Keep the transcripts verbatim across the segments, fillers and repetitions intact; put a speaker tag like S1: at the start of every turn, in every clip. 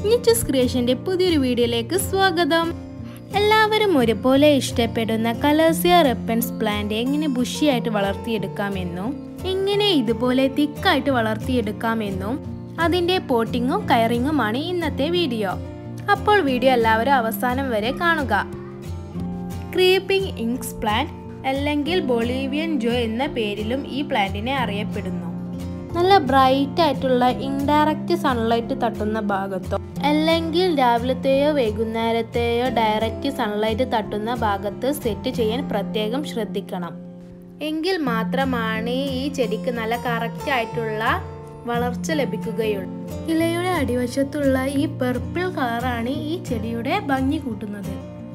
S1: നിച്ചസ് ക്രിയേഷന്റെ പുതിയൊരു വീഡിയോയിലേക്ക് സ്വാഗതം. എല്ലാവരും ഒരുപോലെ ഇഷ്ടപ്പെടുന്ന കലേസിയ റെപ്പൻസ് പ്ലാന്റ് എങ്ങനെ ബുഷിയായിട്ട് വളർത്തിയെടുക്കാമെന്നും എങ്ങനെ ഇതുപോലെ തിക്കായിട്ട് വളർത്തിയെടുക്കാമെന്നും അതിൻ്റെ പോട്ടിങ്ങും കയറിങ്ങുമാണ് ഇന്നത്തെ വീഡിയോ. അപ്പോൾ വീഡിയോ എല്ലാവരും അവസാനം വരെ കാണുക. ക്രീപ്പിംഗ് ഇങ്ക്സ് പ്ലാന്റ് അല്ലെങ്കിൽ ബൊളീവിയൻ ജോ എന്ന പേരിലും ഈ പ്ലാന്റിനെ അറിയപ്പെടുന്നു. നല്ല ബ്രൈറ്റ് ആയിട്ടുള്ള ഇൻഡയറക്റ്റ് സൺലൈറ്റ് തട്ടുന്ന ഭാഗത്തോ അല്ലെങ്കിൽ രാവിലത്തെയോ വൈകുന്നേരത്തെയോ ഡയറക്റ്റ് സൺലൈറ്റ് തട്ടുന്ന ഭാഗത്ത് സെറ്റ് ചെയ്യാൻ പ്രത്യേകം ശ്രദ്ധിക്കണം. എങ്കിൽ മാത്രമാണ് ഈ ചെടിക്ക് നല്ല കറക്റ്റ് ആയിട്ടുള്ള വളർച്ച ലഭിക്കുകയുള്ളൂ. ഇലയുടെ അടിവശത്തുള്ള ഈ പർപ്പിൾ കളറാണ് ഈ ചെടിയുടെ ഭംഗി കൂട്ടുന്നത്.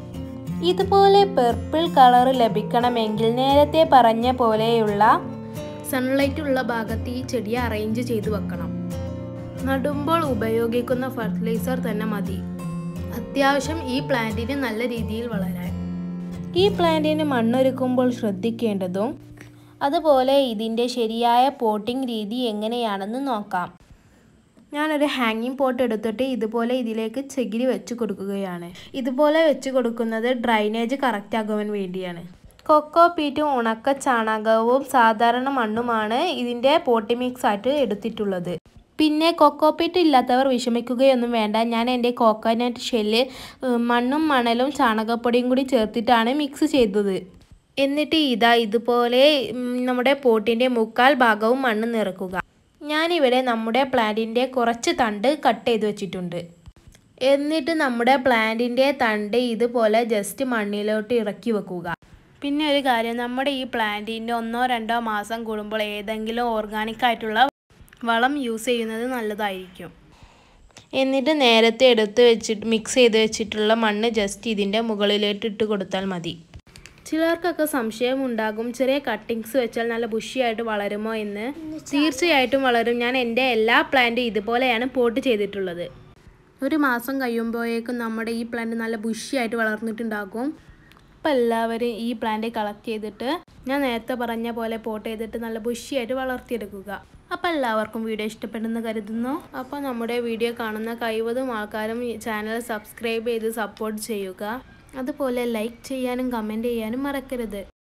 S1: ഇതുപോലെ പർപ്പിൾ കളർ ലഭിക്കണമെങ്കിൽ നേരത്തെ പറഞ്ഞ പോലെയുള്ള സൺലൈറ്റ് ഉള്ള ഭാഗത്ത് ഈ ചെടിയെ അറേഞ്ച് ചെയ്തു വെക്കണം. നടുമ്പോൾ ഉപയോഗിക്കുന്ന ഫെർട്ടിലൈസർ തന്നെ മതി അത്യാവശ്യം ഈ പ്ലാന്റിന് നല്ല രീതിയിൽ വളരാൻ. ഈ പ്ലാന്റിന് മണ്ണൊരുക്കുമ്പോൾ ശ്രദ്ധിക്കേണ്ടതും അതുപോലെ ഇതിൻ്റെ ശരിയായ പോട്ടിംഗ് രീതി എങ്ങനെയാണെന്ന് നോക്കാം. ഞാനൊരു ഹാങ്ങിങ് പോട്ട് എടുത്തിട്ട് ഇതുപോലെ ഇതിലേക്ക് ചകിരി വെച്ച് കൊടുക്കുകയാണ്. ഇതുപോലെ വെച്ച് കൊടുക്കുന്നത് ഡ്രൈനേജ് കറക്റ്റ് ആകുവാൻ വേണ്ടിയാണ്. കൊക്കോ പീറ്റും ഉണക്ക ചാണകവും സാധാരണ മണ്ണുമാണ് ഇതിൻ്റെ പോട്ടി മിക്സ് ആയിട്ട് എടുത്തിട്ടുള്ളത്. പിന്നെ കൊക്കോ പീറ്റ് ഇല്ലാത്തവർ വിഷമിക്കുകയൊന്നും വേണ്ട. ഞാൻ എൻ്റെ കോക്കനട്ട് ഷെല്ല് മണ്ണും മണലും ചാണകപ്പൊടിയും കൂടി ചേർത്തിട്ടാണ് മിക്സ് ചെയ്തത്. എന്നിട്ട് ഇതാ ഇതുപോലെ നമ്മുടെ പോട്ടിൻ്റെ മുക്കാൽ ഭാഗവും മണ്ണ് നിറക്കുക. ഞാനിവിടെ നമ്മുടെ പ്ലാന്റിൻ്റെ കുറച്ച് തണ്ട് കട്ട് ചെയ്ത് വെച്ചിട്ടുണ്ട്. എന്നിട്ട് നമ്മുടെ പ്ലാന്റിൻ്റെ തണ്ട് ഇതുപോലെ ജസ്റ്റ് മണ്ണിലോട്ട് ഇറക്കി വെക്കുക. പിന്നെ ഒരു കാര്യം, നമ്മുടെ ഈ പ്ലാന്റിൻ്റെ ഒന്നോ രണ്ടോ മാസം കൂടുമ്പോൾ ഏതെങ്കിലും ഓർഗാനിക് ആയിട്ടുള്ള വളം യൂസ് ചെയ്യുന്നത് നല്ലതായിരിക്കും. എന്നിട്ട് നേരത്തെ എടുത്ത് വെച്ചിട്ട് മിക്സ് ചെയ്ത് വെച്ചിട്ടുള്ള മണ്ണ് ജസ്റ്റ് ഇതിൻ്റെ മുകളിലോട്ട് ഇട്ട് കൊടുത്താൽ മതി. ചിലർക്കൊക്കെ സംശയമുണ്ടാകും, ചെറിയ കട്ടിങ്സ് വെച്ചാൽ നല്ല ബുഷിയായിട്ട് വളരുമോ എന്ന്. തീർച്ചയായിട്ടും വളരും. ഞാൻ എൻ്റെ എല്ലാ പ്ലാന്റും ഇതുപോലെയാണ് പോട്ട് ചെയ്തിട്ടുള്ളത്. ഒരു മാസം കഴിയുമ്പോഴേക്കും നമ്മുടെ ഈ പ്ലാന്റ് നല്ല ബുഷിയായിട്ട് വളർന്നിട്ടുണ്ടാകും. അപ്പോൾ എല്ലാവരും ഈ പ്ലാന്റ് കളക്ട് ചെയ്തിട്ട് ഞാൻ നേരത്തെ പറഞ്ഞ പോലെ പോട്ട് ചെയ്തിട്ട് നല്ല ബുഷിയായിട്ട് വളർത്തിയെടുക്കുക. അപ്പോൾ എല്ലാവർക്കും വീഡിയോ ഇഷ്ടപ്പെടുന്നു കരുതുന്നു. അപ്പോൾ നമ്മുടെ വീഡിയോ കാണുന്ന കഴിവതും ആൾക്കാരും ചാനൽ സബ്സ്ക്രൈബ് ചെയ്ത് സപ്പോർട്ട് ചെയ്യുക. അതുപോലെ ലൈക്ക് ചെയ്യാനും കമൻറ്റ് ചെയ്യാനും മറക്കരുത്.